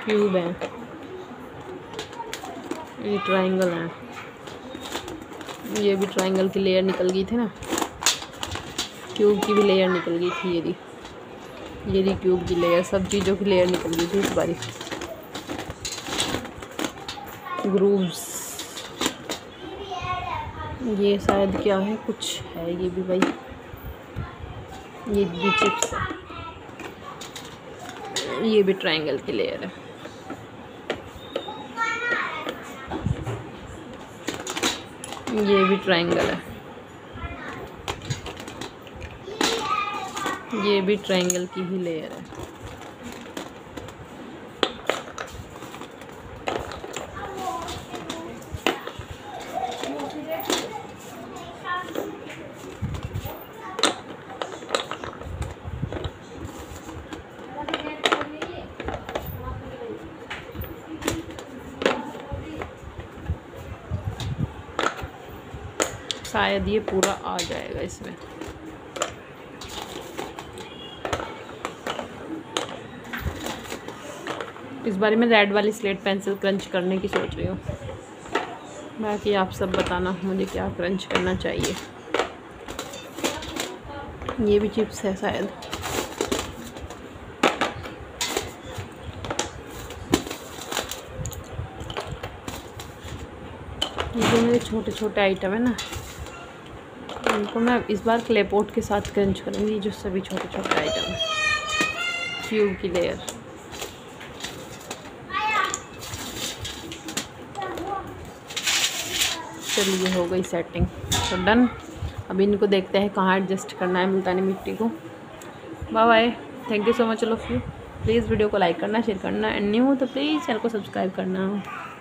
Cube है, ये triangle है, ये भी ट्रायंगल की लेयर निकल गई थी ना, क्यूब की भी लेयर निकल गई थी। ये दी क्यूब की लेयर, सब चीज़ों की लेयर निकल गई थी इस बारी। ग्रूव्स, ये शायद क्या है, कुछ है ये भी भाई, ये भी चिप्स है, ये भी ट्रायंगल की लेयर है। ये भी ट्रायंगल है, ये भी ट्रायंगल की ही लेयर है। शायद ये पूरा आ जाएगा इसमें। इस बार मैं रेड वाली स्लेट पेंसिल क्रंच करने की सोच रही हूँ, बाकी आप सब बताना मुझे क्या क्रंच करना चाहिए। ये भी चिप्स है शायद। ये जो मेरे छोटे छोटे आइटम है ना, इनको मैं इस बार क्ले पॉट के साथ क्रंच करूँगी, जो सभी छोटे छोटे आइटम है। क्यूब की लेयर, चलिए हो गई सेटिंग, तो डन। अब इनको देखते हैं कहाँ एडजस्ट करना है मुल्तानी मिट्टी को। Bye bye, thank you so much all of you. Please video को लाइक करना, शेयर करना, एंड न्यू हो तो प्लीज़ चैनल को सब्सक्राइब करना।